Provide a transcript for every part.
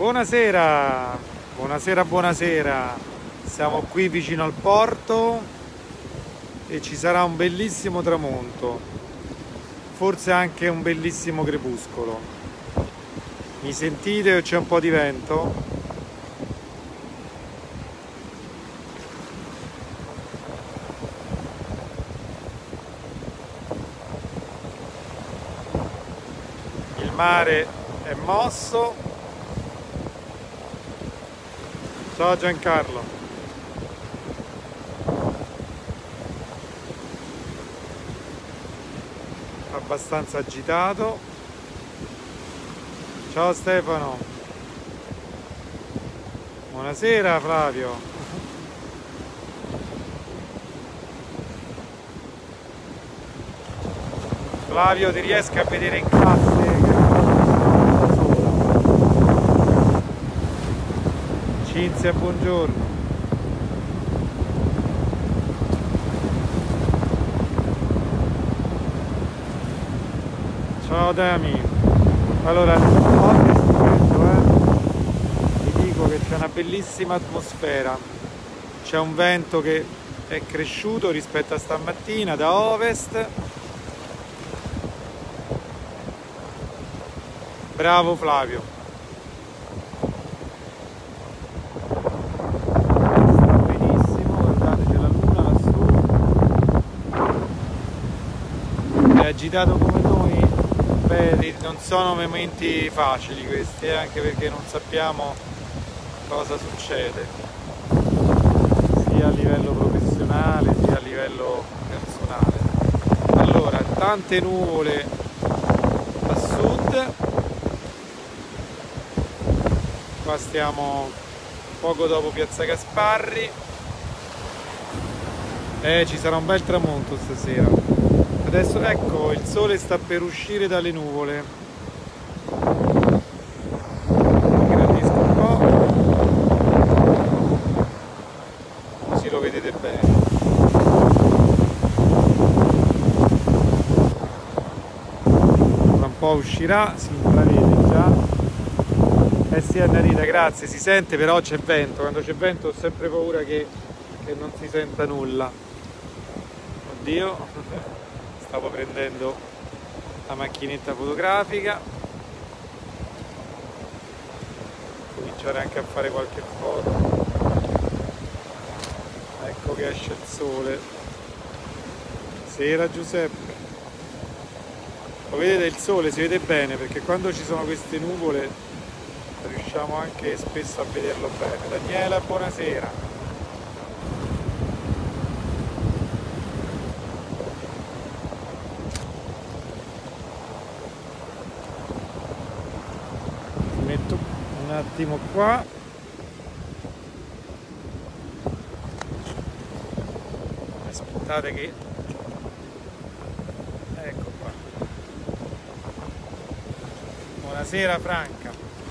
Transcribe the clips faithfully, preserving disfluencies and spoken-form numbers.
Buonasera, buonasera, buonasera. Siamo qui vicino al porto e ci sarà un bellissimo tramonto, forse anche un bellissimo crepuscolo. Mi sentite o c'è un po' di vento? Il mare è mosso. Ciao Giancarlo. Abbastanza agitato. Ciao Stefano. Buonasera Flavio. Flavio, ti riesco a vedere in classe? Cinzia, buongiorno. Ciao Dami. Allora, oggi è stupendo, eh? Vi dico che c'è una bellissima atmosfera. C'è un vento che è cresciuto rispetto a stamattina da ovest. Bravo Flavio. Agitato come noi, beh, non sono momenti facili questi, eh, anche perché non sappiamo cosa succede, sia a livello professionale sia a livello personale. Allora, tante nuvole a sud, qua stiamo poco dopo Piazza Gasparri, e eh, ci sarà un bel tramonto stasera. Adesso ecco, il sole sta per uscire dalle nuvole. Ingrandisco un po', così lo vedete bene. Tra un po' uscirà, si intravede già. Eh sì, Annarita, grazie, si sente, però c'è vento. Quando c'è vento ho sempre paura che, che non si senta nulla. Oddio. Stavo prendendo la macchinetta fotografica, cominciare anche a fare qualche foto. Ecco che esce il sole. Sera Giuseppe. Lo vedete, il sole si vede bene perché quando ci sono queste nuvole riusciamo anche spesso a vederlo bene. Daniela, buonasera. Un attimo qua, aspettate che ecco qua. Buonasera Franca.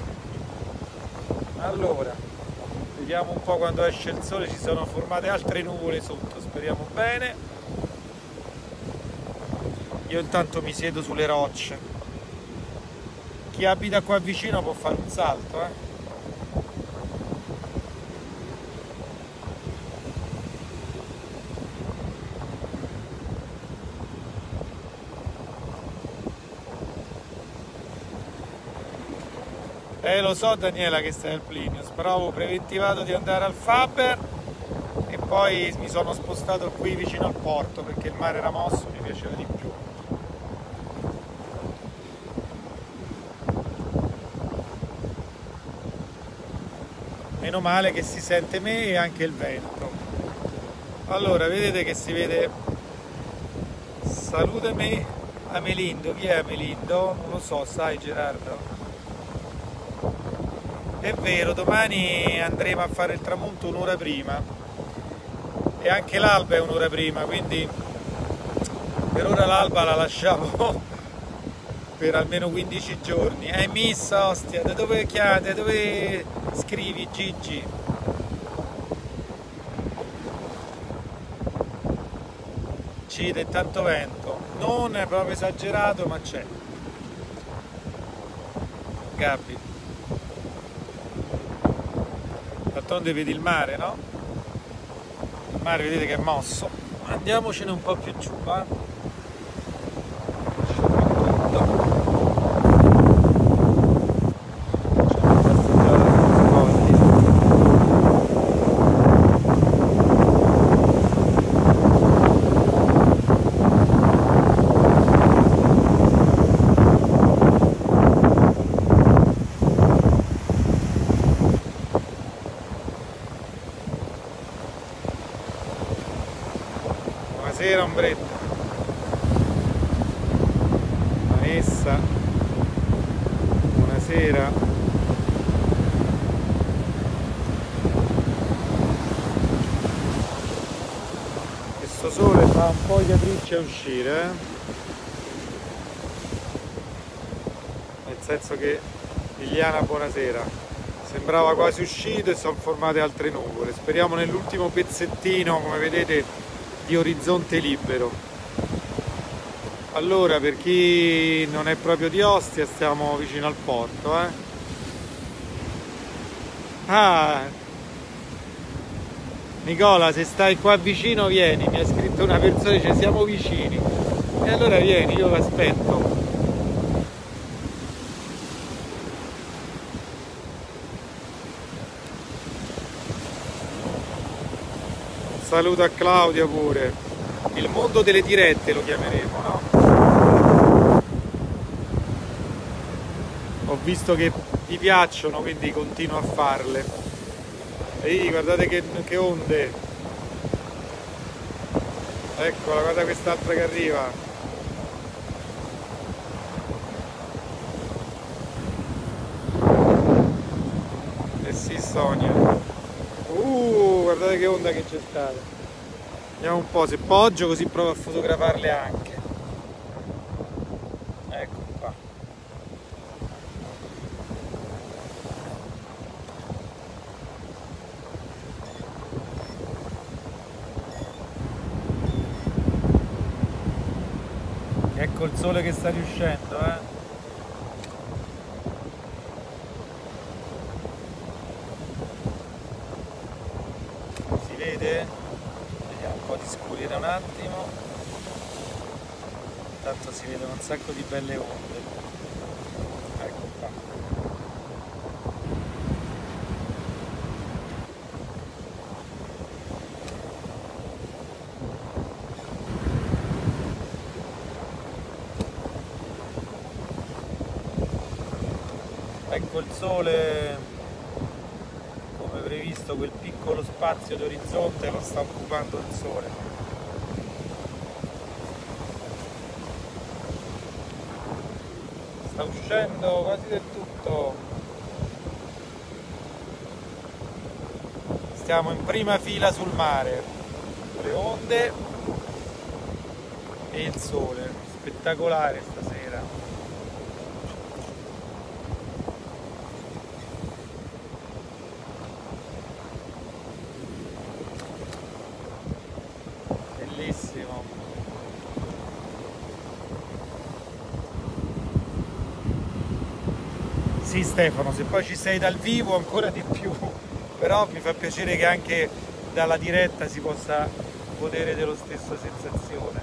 Allora, vediamo un po', quando esce il sole ci sono formate altre nuvole sotto, speriamo bene. Io intanto mi siedo sulle rocce. Chi abita qua vicino può fare un salto, eh? Eh, lo so Daniela che stai al Plinius, però avevo preventivato di andare al Faber e poi mi sono spostato qui vicino al porto perché il mare era mosso, mi piaceva di più. Meno male che si sente me e anche il vento. Allora, vedete che si vede. Salutami Amelindo. Chi è Amelindo? Non lo so, sai Gerardo? È vero, domani andremo a fare il tramonto un'ora prima e anche l'alba è un'ora prima, quindi per ora l'alba la lasciamo per almeno quindici giorni. Hai missa, ostia, da dove chiede, dove scrivi Gigi? Cide, tanto vento, non è proprio esagerato ma c'è. Gabby. d'altronde vedi il mare, no? Il mare vedete che è mosso. Andiamocene un po' più giù, va? Buonasera Ombretta, Vanessa, buonasera. Questo sole fa un po' di capriccio a uscire, eh? Nel senso che Liliana, buonasera, sembrava quasi uscito e sono formate altre nuvole. Speriamo nell'ultimo pezzettino, come vedete, di orizzonte libero. Allora, per chi non è proprio di Ostia, stiamo vicino al porto, eh? Ah, Nicola, se stai qua vicino vieni, mi ha scritto una persona, dice siamo vicini, e allora vieni, io vi aspetto. Saluto a Claudia pure. Il mondo delle dirette lo chiameremo, no? Ho visto che vi piacciono, quindi continuo a farle. Ehi, guardate che, che onde. Eccola, guarda quest'altra che arriva. Eh sì, Sonia. Uh, guardate che onda che c'è stata. Vediamo un po', se poggio così provo a fotografarle anche. Ecco qua. Ecco il sole che sta riuscendo, eh. Vediamo un po' di scurire un attimo, intanto si vedono un sacco di belle onde. Ecco qua. Ecco il sole. Previsto, quel piccolo spazio d'orizzonte lo sta occupando il sole. Sta uscendo quasi del tutto. Stiamo in prima fila sul mare, le onde e il sole, spettacolare stasera. Bellissimo. Sì Stefano, se poi ci sei dal vivo ancora di più, però mi fa piacere che anche dalla diretta si possa godere dello stesso sensazione.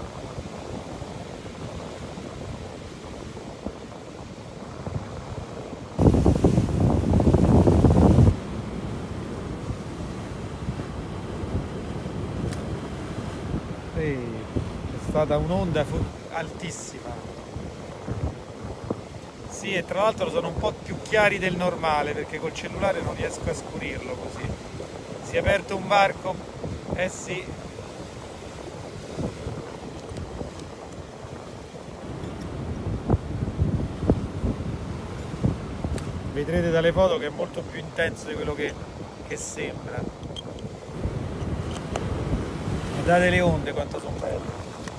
Sì, è stata un'onda altissima. Sì, e tra l'altro sono un po' più chiari del normale perché col cellulare non riesco a scurirlo così. Si è aperto un varco, eh sì. Vedrete dalle foto che è molto più intenso di quello che, che sembra. Guardate le onde quanto sono belle.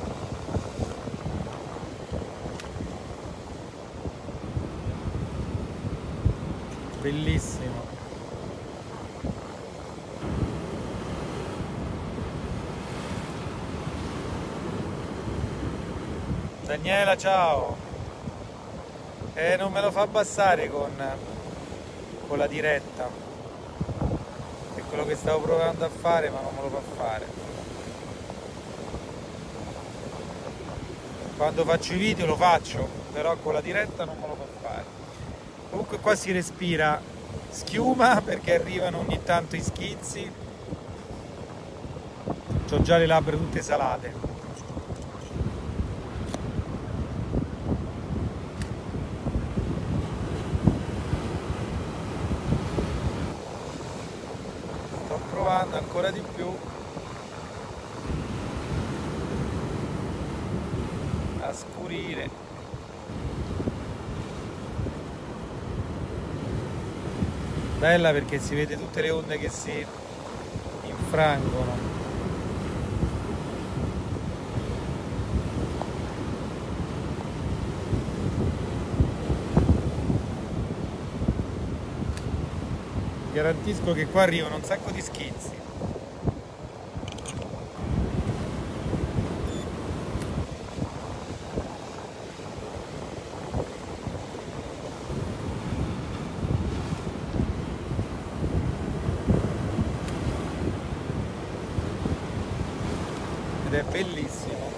Bellissimo. Daniela, ciao. Eh, non me lo fa abbassare con, con la diretta. quello che stavo provando a fare, ma non me lo fa fare. Quando faccio i video lo faccio, però con la diretta non me lo fa fare. Comunque qua si respira schiuma perché arrivano ogni tanto i schizzi. C'ho già le labbra tutte salate. Sto provando ancora di più a scurire. Bella perché si vede tutte le onde che si infrangono. Garantisco che qua arrivano un sacco di schizzi. Ed è bellissimo.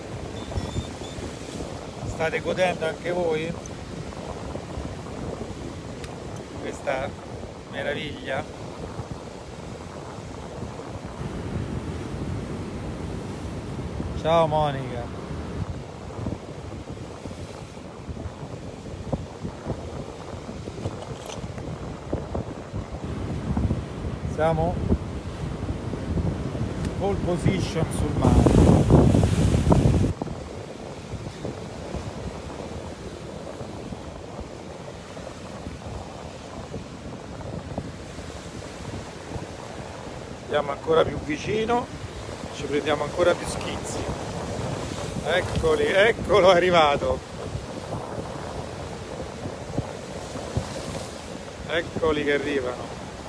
State godendo anche voi questa meraviglia? Ciao Monica. Siamo pole position sul mare. Andiamo ancora più vicino, ci prendiamo ancora più schizzi. Eccoli, eccolo arrivato. Eccoli che arrivano.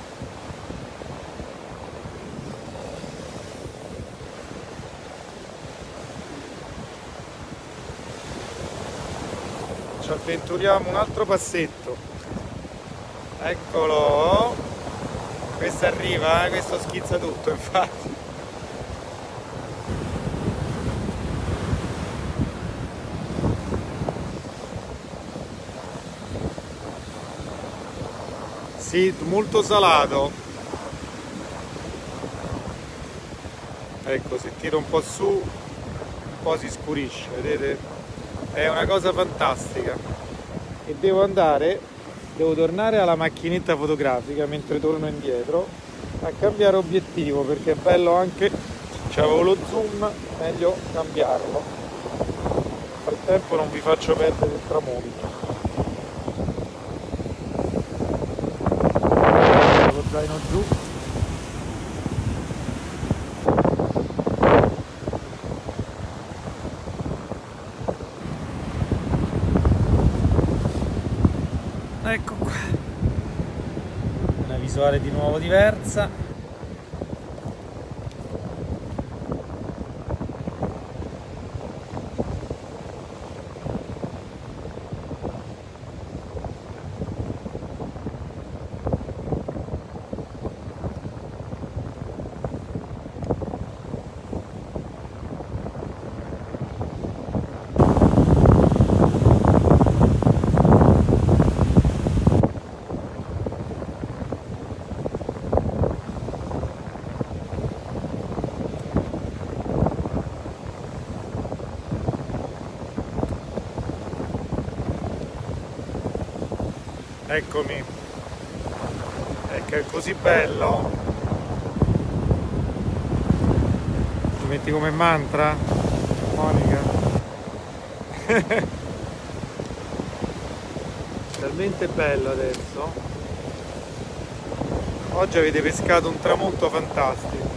Ci avventuriamo un altro passetto. Eccolo. Questo arriva, eh? Questo schizza tutto, infatti. Sì, molto salato. Ecco, se tiro un po' su, un po' si scurisce, vedete? È una cosa fantastica. E devo andare... Devo tornare alla macchinetta fotografica mentre torno indietro a cambiare obiettivo perché è bello anche, c'avevo lo zoom, meglio cambiarlo. Nel frattempo non vi faccio perdere il tramonto. Lo zaino giù. Ecco qua, una visuale di nuovo diversa. Eccomi, è che è così bello. Ti metti come mantra, Monica? Talmente bello adesso. Oggi avete pescato un tramonto fantastico.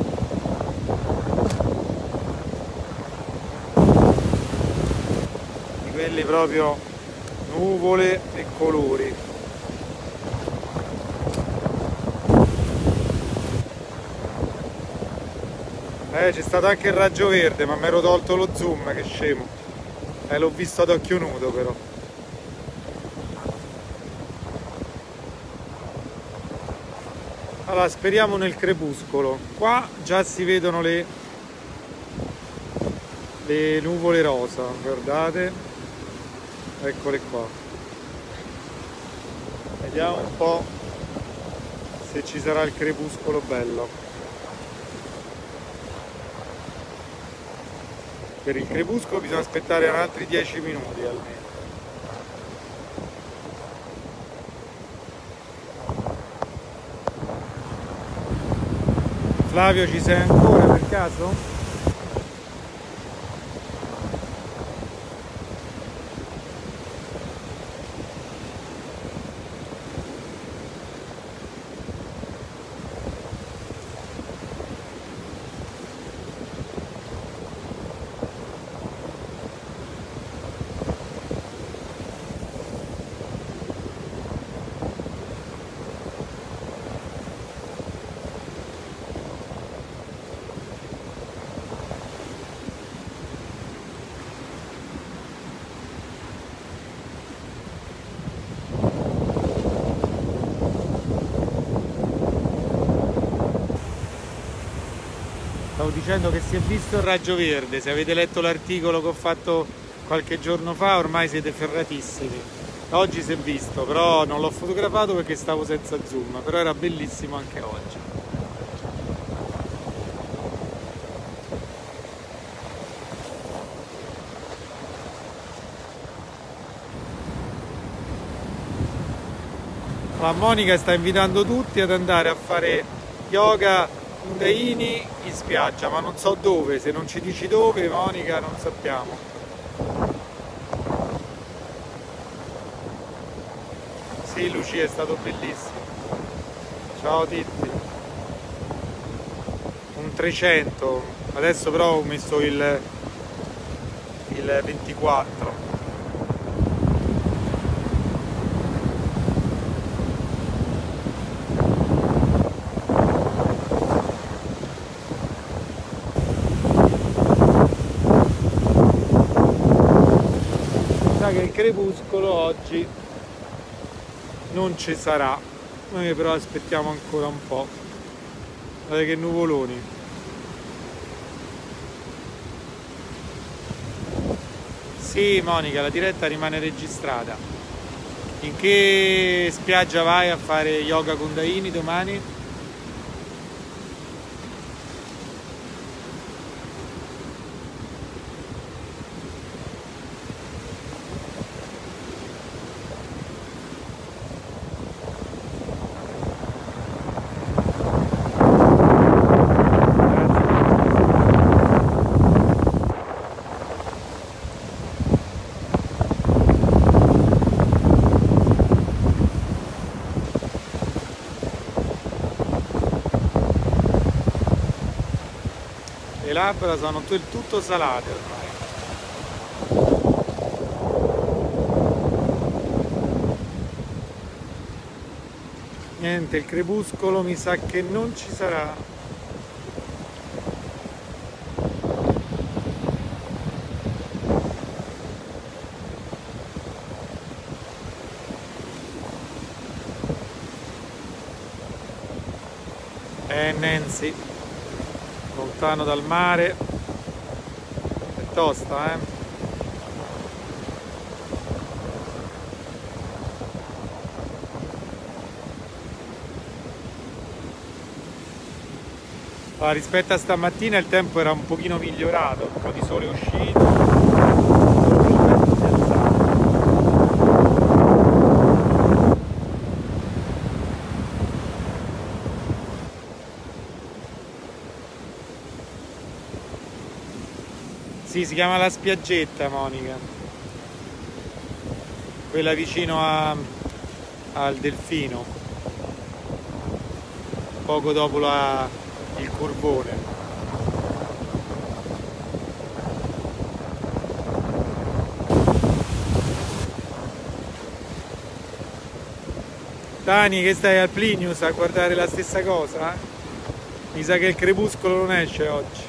Di quelli proprio nuvole e colori. Eh, c'è stato anche il raggio verde, ma mi ero tolto lo zoom, che scemo. Eh, l'ho visto ad occhio nudo però. Allora, speriamo nel crepuscolo. Qua già si vedono le, le nuvole rosa, guardate. Eccole qua. Vediamo un po' se ci sarà il crepuscolo bello. Per il crepuscolo bisogna aspettare altri dieci minuti almeno. Flavio, ci sei ancora per caso? Stavo dicendo che si è visto il raggio verde. Se avete letto l'articolo che ho fatto qualche giorno fa, ormai siete ferratissimi. Oggi si è visto, però non l'ho fotografato perché stavo senza zoom, però era bellissimo anche oggi. La Monica sta invitando tutti ad andare a fare yoga Kundalini in spiaggia, ma non so dove. Se non ci dici dove, Monica, non sappiamo. Sì, Lucia, è stato bellissimo. Ciao Titti. Un trecento, adesso però ho messo il, il ventiquattro. Che il crepuscolo oggi non ci sarà, noi però aspettiamo ancora un po'. Guardate che nuvoloni. Sì, Monica, la diretta rimane registrata. In che spiaggia vai a fare yoga Kundalini domani? Le labbra sono del tutto salate ormai. Niente, il crepuscolo mi sa che non ci sarà. Eh, Nancy, lontano dal mare, è tosta, eh? Allora, rispetto a stamattina il tempo era un pochino migliorato, un po' di sole è uscito, solo che il vento si è alzato. Sì, si chiama La Spiaggetta, Monica, quella vicino a, al Delfino, poco dopo la, il curvone. Dani, che stai al Plinius a guardare la stessa cosa? Eh? Mi sa che il crepuscolo non esce oggi.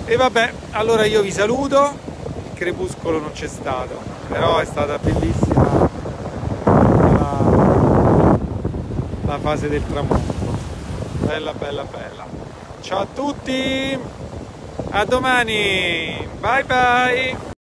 E vabbè, allora io vi saluto, il crepuscolo non c'è stato, però è stata bellissima la, la fase del tramonto, bella bella bella. Ciao a tutti, a domani, bye bye!